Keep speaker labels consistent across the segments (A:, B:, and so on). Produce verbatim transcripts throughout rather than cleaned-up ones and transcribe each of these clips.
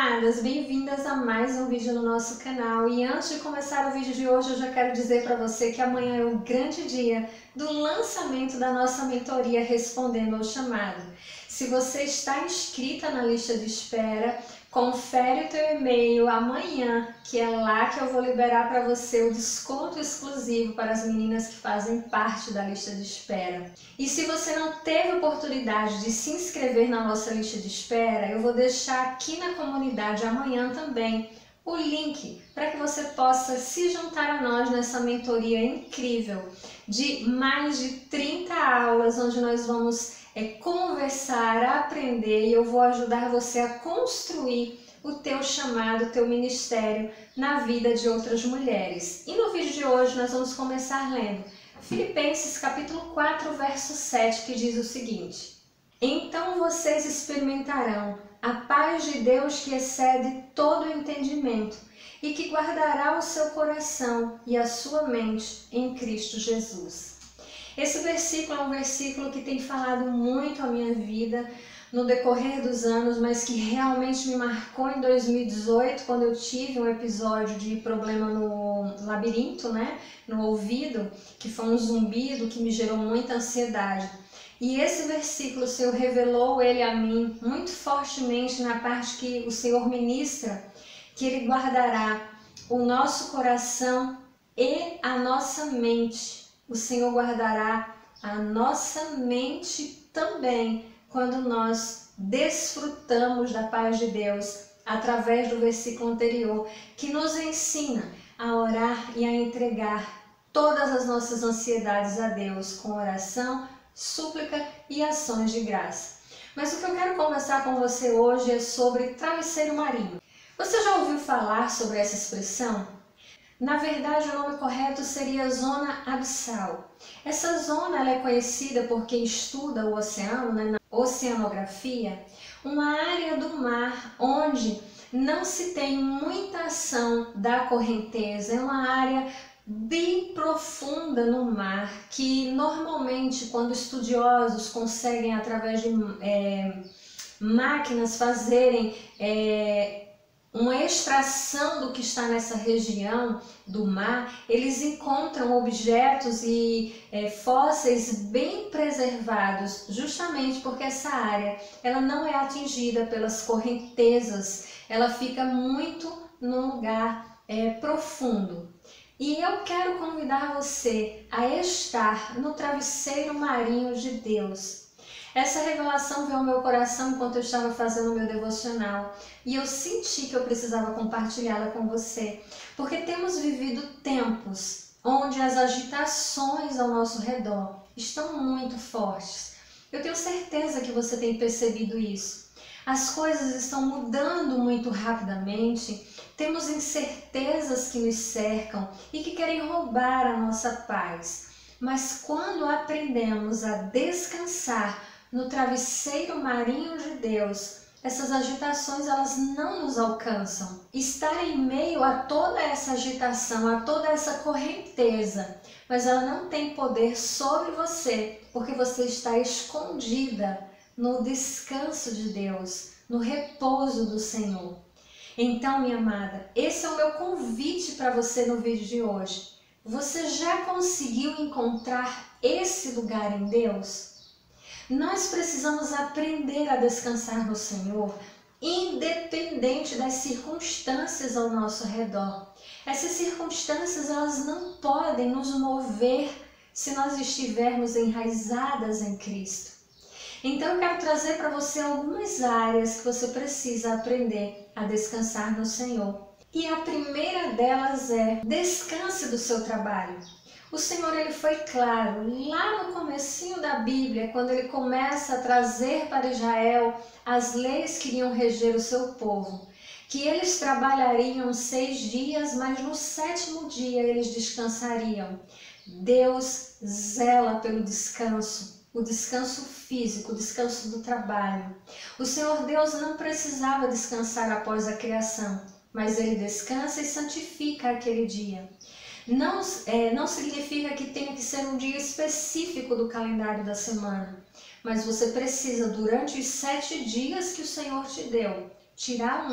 A: amadas, bem-vindas a mais um vídeo no nosso canal. E antes de começar o vídeo de hoje, eu já quero dizer para você que amanhã é o grande dia do lançamento da nossa mentoria Respondendo ao Chamado. Se você está inscrita na lista de espera, confere o teu e-mail amanhã, que é lá que eu vou liberar para você o desconto exclusivo para as meninas que fazem parte da lista de espera. E se você não teve oportunidade de se inscrever na nossa lista de espera, eu vou deixar aqui na comunidade amanhã também o link para que você possa se juntar a nós nessa mentoria incrível de mais de trinta aulas, onde nós vamos é, conversar, aprender, e eu vou ajudar você a construir o teu chamado, o teu ministério na vida de outras mulheres. E no vídeo de hoje nós vamos começar lendo Filipenses capítulo quatro, verso sete, que diz o seguinte: Então vocês experimentarão a paz de Deus que excede todo o entendimento e que guardará o seu coração e a sua mente em Cristo Jesus. Esse versículo é um versículo que tem falado muito a minha vida no decorrer dos anos, mas que realmente me marcou em dois mil e dezoito, quando eu tive um episódio de problema no labirinto, né, no ouvido, que foi um zumbido que me gerou muita ansiedade. E esse versículo, o Senhor revelou ele a mim muito fortemente na parte que o Senhor ministra, que Ele guardará o nosso coração e a nossa mente. O Senhor guardará a nossa mente também quando nós desfrutamos da paz de Deus através do versículo anterior, que nos ensina a orar e a entregar todas as nossas ansiedades a Deus com oração, súplica e ações de graça. Mas o que eu quero conversar com você hoje é sobre travesseiro marinho. Você já ouviu falar sobre essa expressão? Na verdade, o nome correto seria zona abissal. Essa zona ela é conhecida por quem estuda o oceano, né, na oceanografia, uma área do mar onde não se tem muita ação da correnteza, é uma área bem profunda no mar, que normalmente quando estudiosos conseguem através de é, máquinas fazerem é, uma extração do que está nessa região do mar, eles encontram objetos e é, fósseis bem preservados, justamente porque essa área ela não é atingida pelas correntezas, ela fica muito num lugar é, profundo. E eu quero convidar você a estar no travesseiro marinho de Deus. Essa revelação veio ao meu coração enquanto eu estava fazendo o meu devocional e eu senti que eu precisava compartilhá-la com você, porque temos vivido tempos onde as agitações ao nosso redor estão muito fortes. Eu tenho certeza que você tem percebido isso. As coisas estão mudando muito rapidamente, temos incertezas que nos cercam e que querem roubar a nossa paz. Mas quando aprendemos a descansar no travesseiro marinho de Deus, essas agitações elas não nos alcançam. Estar em meio a toda essa agitação, a toda essa correnteza, mas ela não tem poder sobre você, porque você está escondida no descanso de Deus, no repouso do Senhor. Então, minha amada, esse é o meu convite para você no vídeo de hoje. Você já conseguiu encontrar esse lugar em Deus? Nós precisamos aprender a descansar no Senhor, independente das circunstâncias ao nosso redor. Essas circunstâncias elas não podem nos mover se nós estivermos enraizadas em Cristo. Então eu quero trazer para você algumas áreas que você precisa aprender a descansar no Senhor. E a primeira delas é: descanse do seu trabalho. O Senhor ele foi claro lá no comecinho da Bíblia, quando ele começa a trazer para Israel as leis que iriam reger o seu povo, que eles trabalhariam seis dias, mas no sétimo dia eles descansariam. Deus zela pelo descanso, o descanso físico, o descanso do trabalho. O Senhor Deus não precisava descansar após a criação, mas Ele descansa e santifica aquele dia. Não, é, não significa que tenha que ser um dia específico do calendário da semana, mas você precisa, durante os sete dias que o Senhor te deu, tirar um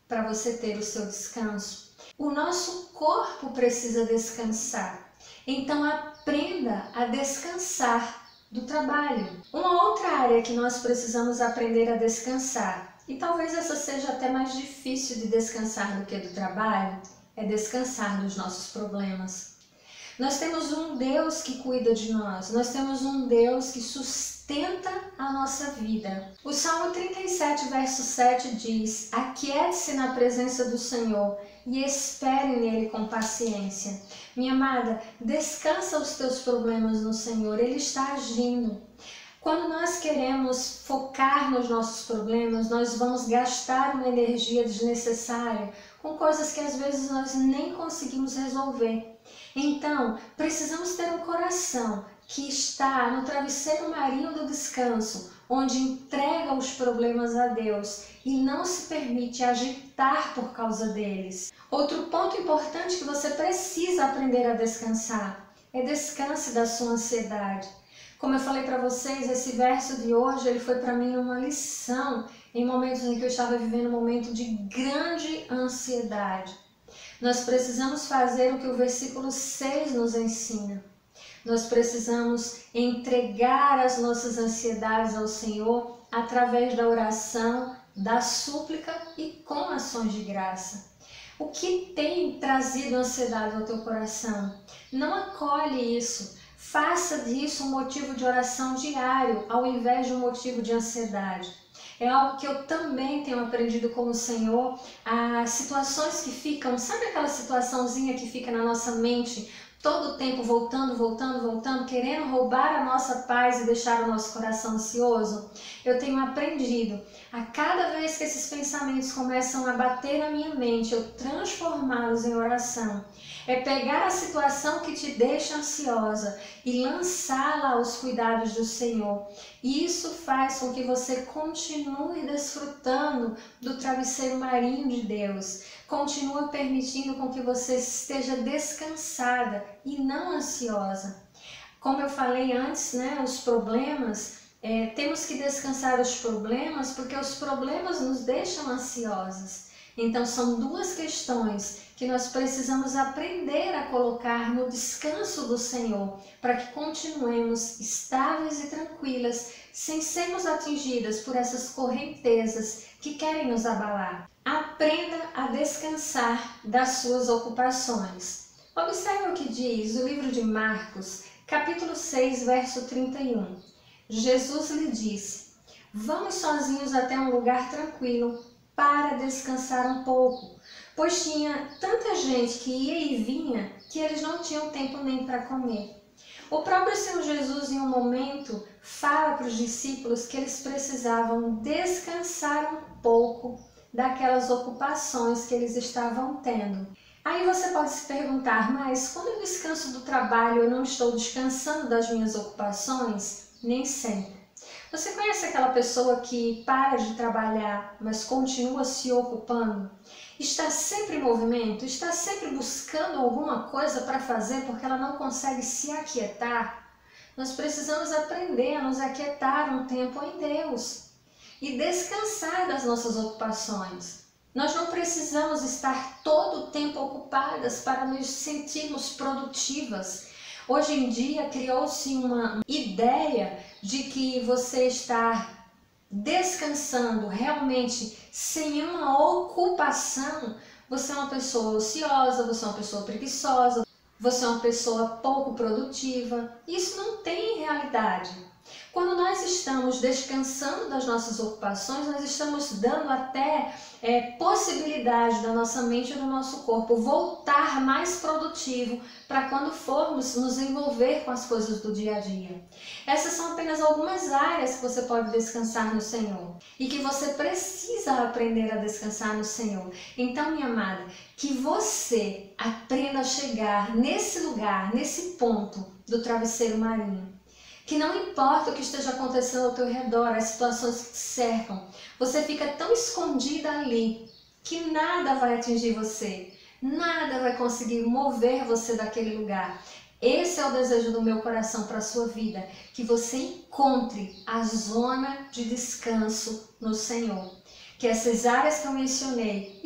A: para você ter o seu descanso. O nosso corpo precisa descansar. Então aprenda a descansar do trabalho. Uma outra área que nós precisamos aprender a descansar, e talvez essa seja até mais difícil de descansar do que do trabalho, é descansar dos nossos problemas. Nós temos um Deus que cuida de nós, nós temos um Deus que sustenta a nossa vida. O Salmo trinta e sete, verso sete diz: aquiete-se na presença do Senhor e espere nele com paciência. Minha amada, descansa os teus problemas no Senhor, Ele está agindo. Quando nós queremos focar nos nossos problemas, nós vamos gastar uma energia desnecessária com coisas que às vezes nós nem conseguimos resolver. Então, precisamos ter um coração que está no travesseiro marinho do descanso, onde entrega os problemas a Deus e não se permite agitar por causa deles. Outro ponto importante que você precisa aprender a descansar é descanse da sua ansiedade. Como eu falei para vocês, esse verso de hoje ele foi para mim uma lição em momentos em que eu estava vivendo um momento de grande ansiedade. Nós precisamos fazer o que o versículo seis nos ensina. Nós precisamos entregar as nossas ansiedades ao Senhor através da oração, da súplica e com ações de graça. O que tem trazido ansiedade ao teu coração? Não acolhe isso. Faça disso um motivo de oração diário, ao invés de um motivo de ansiedade. É algo que eu também tenho aprendido com o Senhor. As situações que ficam, sabe aquela situaçãozinha que fica na nossa mente todo o tempo voltando, voltando, voltando, querendo roubar a nossa paz e deixar o nosso coração ansioso? Eu tenho aprendido a cada vez que esses pensamentos começam a bater na minha mente, eu transformá-los em oração. É pegar a situação que te deixa ansiosa e lançá-la aos cuidados do Senhor. E isso faz com que você continue desfrutando do travesseiro marinho de Deus. Continua permitindo com que você esteja descansada e não ansiosa. Como eu falei antes, né, os problemas, é, temos que descansar os problemas porque os problemas nos deixam ansiosos. Então são duas questões que nós precisamos aprender a colocar no descanso do Senhor, para que continuemos estáveis e tranquilas, sem sermos atingidas por essas correntezas que querem nos abalar. Aprenda a descansar das suas ocupações. Observe o que diz o livro de Marcos, capítulo seis, verso trinta e um. Jesus lhe disse: vamos sozinhos até um lugar tranquilo para descansar um pouco, pois tinha tanta gente que ia e vinha que eles não tinham tempo nem para comer. O próprio Senhor Jesus, em um momento, fala para os discípulos que eles precisavam descansar um pouco daquelas ocupações que eles estavam tendo. Aí você pode se perguntar, mas quando eu descanso do trabalho, eu não estou descansando das minhas ocupações? Nem sempre. Você conhece aquela pessoa que para de trabalhar, mas continua se ocupando? Está sempre em movimento, está sempre buscando alguma coisa para fazer porque ela não consegue se aquietar? Nós precisamos aprender a nos aquietar um tempo em Deus e descansar das nossas ocupações. Nós não precisamos estar todo o tempo ocupadas para nos sentirmos produtivas. Hoje em dia criou-se uma ideia de que você está descansando realmente sem uma ocupação, você é uma pessoa ociosa, você é uma pessoa preguiçosa, você é uma pessoa pouco produtiva. Isso não tem realidade. Quando nós estamos descansando das nossas ocupações, nós estamos dando até é, possibilidade da nossa mente e do nosso corpo voltar mais produtivo para quando formos nos envolver com as coisas do dia a dia. Essas são apenas algumas áreas que você pode descansar no Senhor e que você precisa aprender a descansar no Senhor. Então, minha amada, que você aprenda a chegar nesse lugar, nesse ponto do travesseiro marinho. Que não importa o que esteja acontecendo ao teu redor, as situações que te cercam, você fica tão escondida ali que nada vai atingir você, nada vai conseguir mover você daquele lugar. Esse é o desejo do meu coração para a sua vida, que você encontre a zona de descanso no Senhor. Que essas áreas que eu mencionei e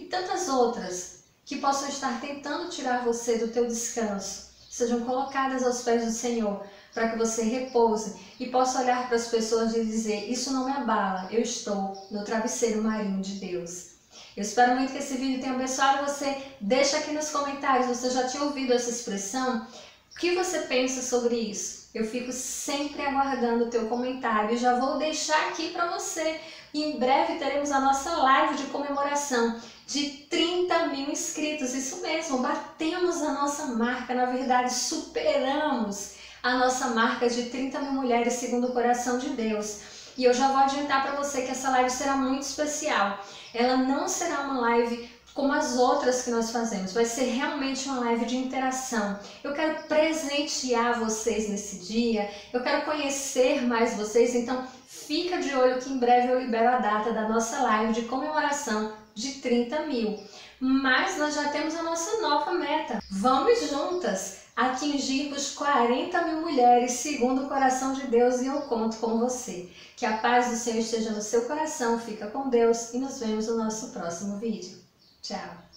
A: tantas outras que possam estar tentando tirar você do teu descanso, sejam colocadas aos pés do Senhor, para que você repouse e possa olhar para as pessoas e dizer: isso não me abala, eu estou no travesseiro marinho de Deus. Eu espero muito que esse vídeo tenha abençoado você. Deixa aqui nos comentários, você já tinha ouvido essa expressão? O que você pensa sobre isso? Eu fico sempre aguardando o teu comentário e já vou deixar aqui para você. Em breve teremos a nossa live de comemoração de trinta mil inscritos. Isso mesmo, batemos a nossa marca, na verdade superamos a nossa marca de trinta mil mulheres segundo o coração de Deus. E eu já vou adiantar para você que essa live será muito especial. Ela não será uma live como as outras que nós fazemos, vai ser realmente uma live de interação. Eu quero presentear vocês nesse dia, eu quero conhecer mais vocês, então fica de olho que em breve eu libero a data da nossa live de comemoração de trinta mil. Mas nós já temos a nossa nova meta. Vamos juntas atingirmos quarenta mil mulheres segundo o coração de Deus e eu conto com você. Que a paz do Senhor esteja no seu coração, fica com Deus e nos vemos no nosso próximo vídeo. Tchau!